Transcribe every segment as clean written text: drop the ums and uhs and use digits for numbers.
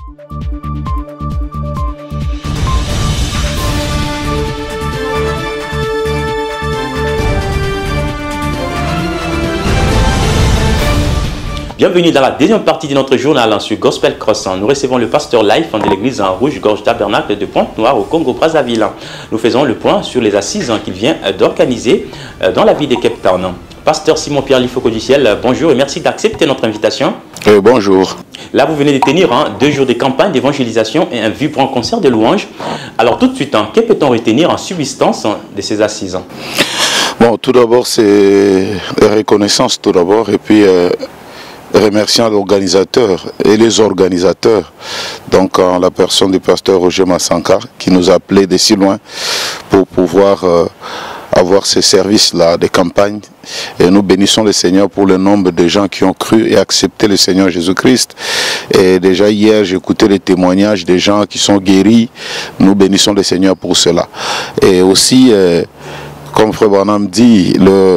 Bienvenue dans la deuxième partie de notre journal sur Gospel Cross. Nous recevons le pasteur Life de l'église en Rouge-Gorge Tabernacle de Pointe-Noire au Congo-Brazzaville. Nous faisons le point sur les assises qu'il vient d'organiser dans la ville de Cape Town. Pasteur Simon-Pierre Lifoko du ciel, bonjour et merci d'accepter notre invitation. Bonjour. Là, vous venez de tenir 2 jours de campagne d'évangélisation et un vibrant concert de louanges. Alors tout de suite, que peut-on retenir en substance de ces assises? Bon, tout d'abord, c'est reconnaissance tout d'abord et puis... remerciant l'organisateur et les organisateurs, donc en la personne du pasteur Roger Massankar qui nous a appelés de si loin pour pouvoir avoir ces services-là de campagne. Et nous bénissons le Seigneur pour le nombre de gens qui ont cru et accepté le Seigneur Jésus-Christ. Et déjà hier, j'ai écouté les témoignages des gens qui sont guéris. Nous bénissons le Seigneur pour cela. Et aussi, comme Frère Branham dit,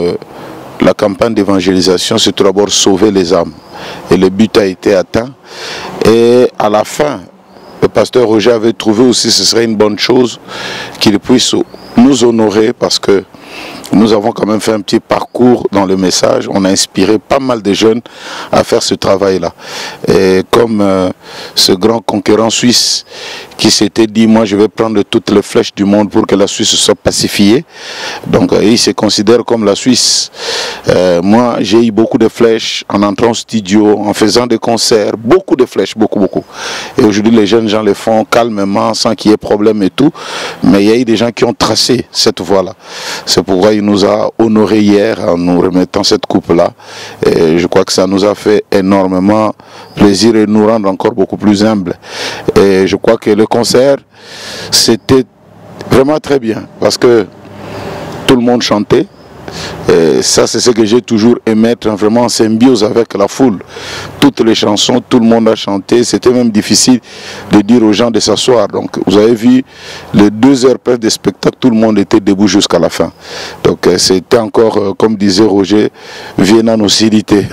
la campagne d'évangélisation, c'est tout d'abord sauver les âmes. Et le but a été atteint. Et à la fin, le pasteur Roger avait trouvé aussi que ce serait une bonne chose qu'il puisse nous honorer parce que nous avons quand même fait un petit parcours dans le message. On a inspiré pas mal de jeunes à faire ce travail-là. Et comme ce grand conquérant suisse qui s'était dit, moi je vais prendre toutes les flèches du monde pour que la Suisse soit pacifiée. Donc il se considère comme la Suisse. Moi j'ai eu beaucoup de flèches en entrant au studio, en faisant des concerts, beaucoup de flèches, beaucoup. Et aujourd'hui les jeunes gens le font calmement, sans qu'il y ait problème et tout. Mais il y a eu des gens qui ont tracé cette voie-là. C'est pourquoi il nous a honoré hier en nous remettant cette coupe-là. Et je crois que ça nous a fait énormément plaisir et nous rendre encore beaucoup plus humbles. Et je crois que le concert, c'était vraiment très bien parce que tout le monde chantait. Et ça, c'est ce que j'ai toujours aimé, être vraiment en symbiose avec la foule. Toutes les chansons, tout le monde a chanté. C'était même difficile de dire aux gens de s'asseoir. Donc, vous avez vu, les 2 heures presque de spectacle, tout le monde était debout jusqu'à la fin. Donc, c'était encore, comme disait Roger, Vienna nocilité.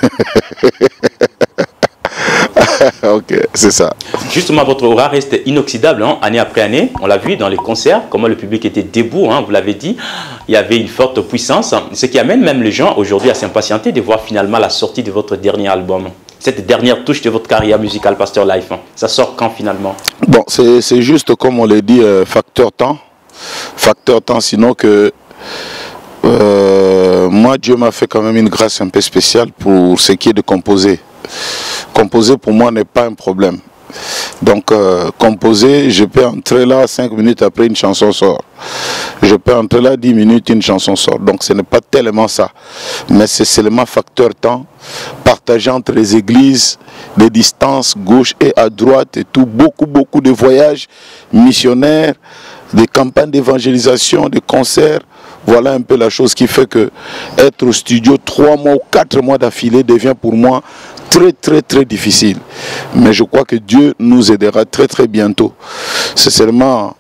Ok, c'est ça. Justement, votre aura reste inoxydable année après année. On l'a vu dans les concerts, comment le public était debout, vous l'avez dit. Il y avait une forte puissance, ce qui amène même les gens aujourd'hui à s'impatienter de voir finalement la sortie de votre dernier album. Cette dernière touche de votre carrière musicale, Pasteur Life. Ça sort quand finalement? Bon, c'est juste comme on l'a dit, facteur temps. Facteur temps, sinon que... moi, Dieu m'a fait quand même une grâce un peu spéciale pour ce qui est de composer. Composer pour moi n'est pas un problème. Donc composer, je peux entrer là 5 minutes après une chanson sort. Je peux entrer là 10 minutes, une chanson sort. Donc ce n'est pas tellement ça. Mais c'est seulement facteur temps. Partager entre les églises, des distances gauche et à droite et tout. Beaucoup de voyages missionnaires, des campagnes d'évangélisation, des concerts. Voilà un peu la chose qui fait que être au studio 3 mois ou 4 mois d'affilée devient pour moi très difficile. Mais je crois que Dieu nous aidera très bientôt. C'est seulement,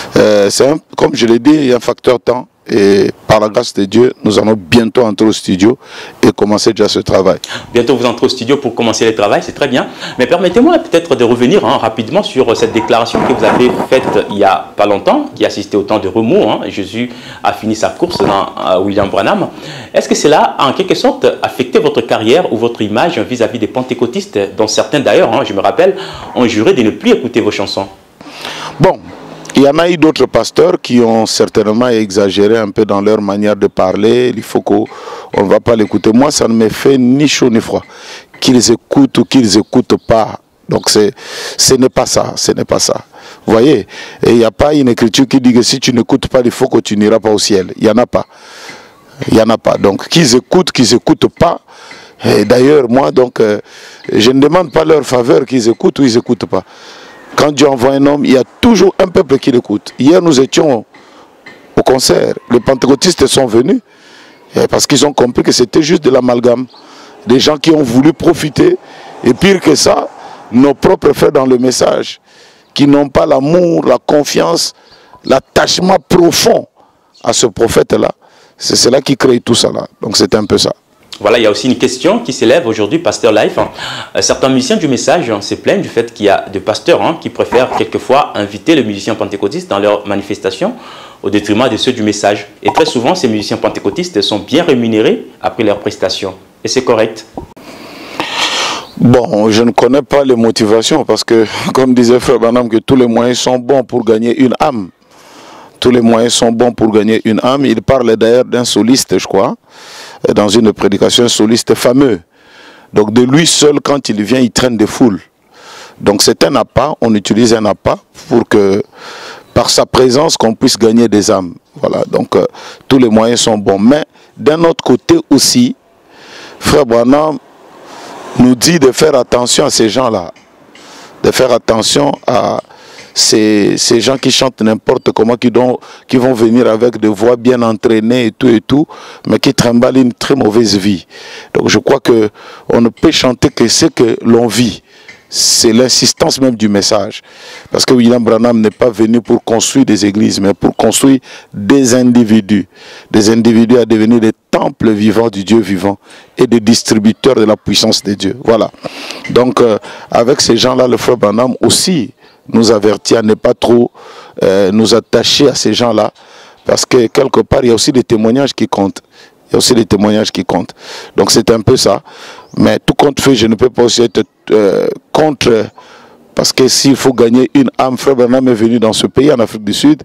comme je l'ai dit, il y a un facteur temps. Et par la grâce de Dieu, nous allons bientôt entrer au studio et commencer déjà ce travail. Bientôt vous entrez au studio pour commencer le travail, c'est très bien. Mais permettez-moi peut-être de revenir rapidement sur cette déclaration que vous avez faite il n'y a pas longtemps, qui assistait au temps de remous. Jésus a fini sa course dans William Branham. Est-ce que cela a en quelque sorte affecté votre carrière ou votre image vis-à-vis des pentecôtistes, dont certains d'ailleurs, je me rappelle, ont juré de ne plus écouter vos chansons? Bon. Il y en a eu d'autres pasteurs qui ont certainement exagéré un peu dans leur manière de parler. Il faut qu'on ne va pas l'écouter. Moi, ça ne me fait ni chaud ni froid. Qu'ils écoutent ou qu'ils n'écoutent pas. Donc, ce n'est pas ça. Ce n'est pas ça. Vous voyez? Et il n'y a pas une écriture qui dit que si tu n'écoutes pas, il faut que tu n'iras pas au ciel. Il n'y en a pas. Il n'y en a pas. Donc, qu'ils n'écoutent pas. Et d'ailleurs, moi, donc, je ne demande pas leur faveur qu'ils écoutent ou ils n'écoutent pas. Quand Dieu envoie un homme, il y a toujours un peuple qui l'écoute. Hier, nous étions au concert. Les pentecôtistes sont venus parce qu'ils ont compris que c'était juste de l'amalgame. Des gens qui ont voulu profiter. Et pire que ça, nos propres frères dans le message, qui n'ont pas l'amour, la confiance, l'attachement profond à ce prophète-là. C'est cela qui crée tout ça là. Donc c'est un peu ça. Voilà, il y a aussi une question qui s'élève aujourd'hui, Pasteur Life. Certains musiciens du message se plaignent du fait qu'il y a des pasteurs qui préfèrent quelquefois inviter les musiciens pentecôtistes dans leurs manifestations au détriment de ceux du message. Et très souvent, ces musiciens pentecôtistes sont bien rémunérés après leurs prestations. Et c'est correct? Bon, je ne connais pas les motivations parce que, comme disait Frère Branham, que tous les moyens sont bons pour gagner une âme. Tous les moyens sont bons pour gagner une âme. Il parle d'ailleurs d'un soliste, je crois, dans une prédication, un soliste fameux. Donc de lui seul, quand il vient, il traîne des foules. Donc c'est un appât, on utilise un appât pour que, par sa présence, qu'on puisse gagner des âmes. Voilà, donc tous les moyens sont bons. Mais d'un autre côté aussi, Frère Branham nous dit de faire attention à ces gens-là, de faire attention à ces gens qui chantent n'importe comment, qui vont venir avec des voix bien entraînées et tout, mais qui trimballent une très mauvaise vie. Donc je crois qu'on ne peut chanter que ce que l'on vit. C'est l'insistance même du message. Parce que William Branham n'est pas venu pour construire des églises, mais pour construire des individus. Des individus à devenir des temples vivants du Dieu vivant et des distributeurs de la puissance de Dieu. Voilà. Donc, avec ces gens-là, le frère Branham aussi nous avertit à ne pas trop nous attacher à ces gens-là. Parce que quelque part, il y a aussi des témoignages qui comptent. Il y a aussi des témoignages qui comptent. Donc c'est un peu ça. Mais tout compte fait, je ne peux pas aussi être contre. Parce que s'il faut gagner une âme, Frère Branham est venu dans ce pays, en Afrique du Sud.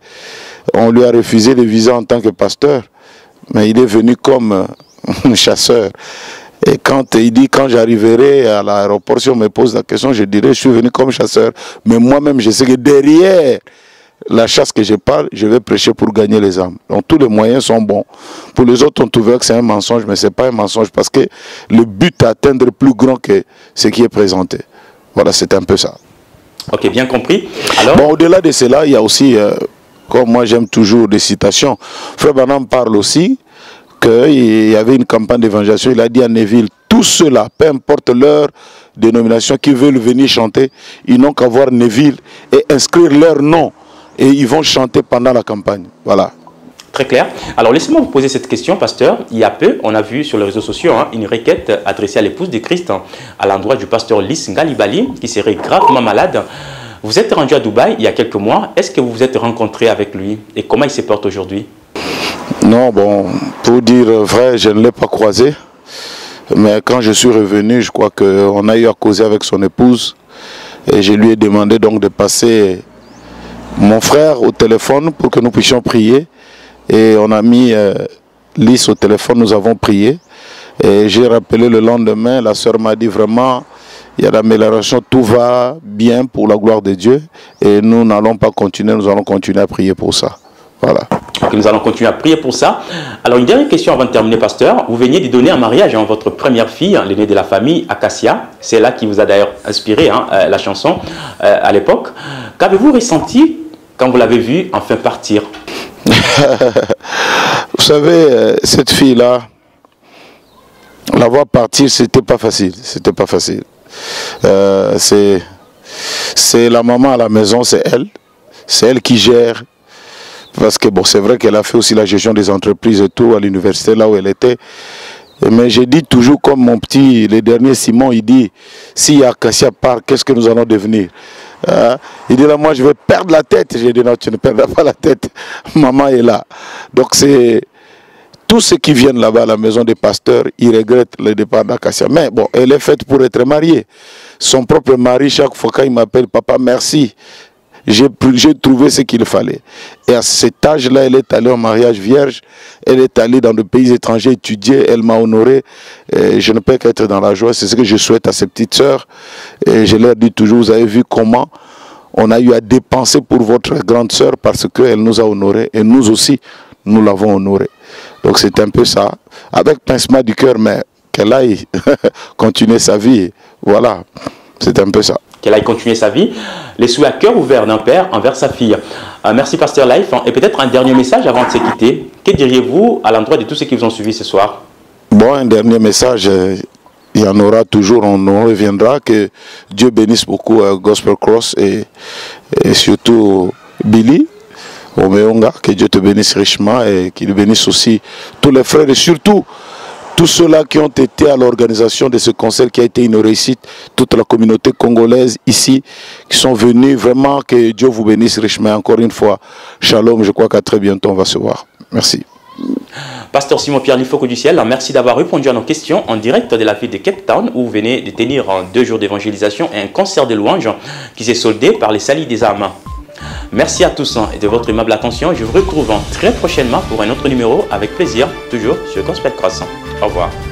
On lui a refusé le visa en tant que pasteur. Mais il est venu comme un chasseur. Et quand il dit, quand j'arriverai à l'aéroport, si on me pose la question, je dirai, je suis venu comme chasseur. Mais moi-même, je sais que derrière la chasse que je parle, je vais prêcher pour gagner les âmes. Donc tous les moyens sont bons. Pour les autres, on trouvait que c'est un mensonge, mais ce n'est pas un mensonge parce que le but à atteindre est plus grand que ce qui est présenté. Voilà, c'est un peu ça. Ok, bien compris. Alors... Bon, au-delà de cela, il y a aussi, comme moi j'aime toujours des citations, Frère Branham parle aussi qu'il y avait une campagne d'évangélisation. Il a dit à Neville, tous ceux-là, peu importe leur dénomination, qui veulent venir chanter, ils n'ont qu'à voir Neville et inscrire leur nom. Et ils vont chanter pendant la campagne. Voilà. Très clair. Alors, laissez-moi vous poser cette question, pasteur. Il y a peu, on a vu sur les réseaux sociaux une requête adressée à l'épouse de Christ à l'endroit du pasteur Lys Ngalibali, qui serait gravement malade. Vous êtes rendu à Dubaï il y a quelques mois. Est-ce que vous vous êtes rencontré avec lui? Et comment il se porte aujourd'hui? Non, bon, pour dire vrai, je ne l'ai pas croisé. Mais quand je suis revenu, je crois qu'on a eu à causer avec son épouse. Et je lui ai demandé donc de passer mon frère au téléphone pour que nous puissions prier. Et on a mis Lys au téléphone, nous avons prié. Et j'ai rappelé le lendemain, la sœur m'a dit vraiment, il y a l'amélioration, tout va bien pour la gloire de Dieu. Et nous n'allons pas continuer, nous allons continuer à prier pour ça. Voilà. Okay, nous allons continuer à prier pour ça. Alors une dernière question avant de terminer, pasteur. Vous veniez de donner en mariage votre première fille, l'aînée de la famille, Acacia. C'est là qui vous a d'ailleurs inspiré la chanson à l'époque. Qu'avez-vous ressenti quand vous l'avez vue enfin partir? Vous savez, cette fille-là, la voir partir, c'était pas facile. C'était pas facile. C'est la maman à la maison, c'est elle. C'est elle qui gère. Parce que bon, c'est vrai qu'elle a fait aussi la gestion des entreprises et tout à l'université, là où elle était. Mais j'ai dit toujours comme mon petit, le dernier Simon, il dit, si Acacia part, qu'est-ce que nous allons devenir? Il dit là, moi je vais perdre la tête. J'ai dit non, tu ne perdras pas la tête. Maman est là. Donc c'est tous ceux qui viennent là-bas à la maison des pasteurs, ils regrettent le départ d'Acacia. Mais bon, elle est faite pour être mariée. Son propre mari, chaque fois qu'il m'appelle, papa, merci. J'ai trouvé ce qu'il fallait. Et à cet âge-là, elle est allée en mariage vierge. Elle est allée dans des pays étrangers étudier. Elle m'a honoré. Et je ne peux qu'être dans la joie. C'est ce que je souhaite à ses petites sœurs. Et je leur dis toujours, vous avez vu comment on a eu à dépenser pour votre grande sœur parce qu'elle nous a honorés. Et nous aussi, nous l'avons honorée. Donc c'est un peu ça. Avec pincement du cœur, mais qu'elle aille continuer sa vie. Voilà. C'est un peu ça. Qu'elle aille continuer sa vie, les souhaits à cœur ouvert d'un père envers sa fille. Merci Pasteur Life. Et peut-être un dernier message avant de se quitter. Que diriez-vous à l'endroit de tous ceux qui vous ont suivi ce soir? Bon, un dernier message, il y en aura toujours, on en reviendra. Que Dieu bénisse beaucoup Gospel Cross et surtout Billy Omeonga. Que Dieu te bénisse richement et qu'il bénisse aussi tous les frères et surtout tous ceux-là qui ont été à l'organisation de ce concert qui a été une réussite, toute la communauté congolaise ici, qui sont venus, vraiment que Dieu vous bénisse richement. Encore une fois, shalom, je crois qu'à très bientôt on va se voir. Merci. Pasteur Simon-Pierre Lifoko du Ciel, merci d'avoir répondu à nos questions en direct de la ville de Cape Town où vous venez de tenir 2 jours d'évangélisation et un concert de louanges qui s'est soldé par les salis des âmes. Merci à tous et de votre aimable attention. Je vous retrouve très prochainement pour un autre numéro avec plaisir, toujours sur Gospel Cross. Au revoir.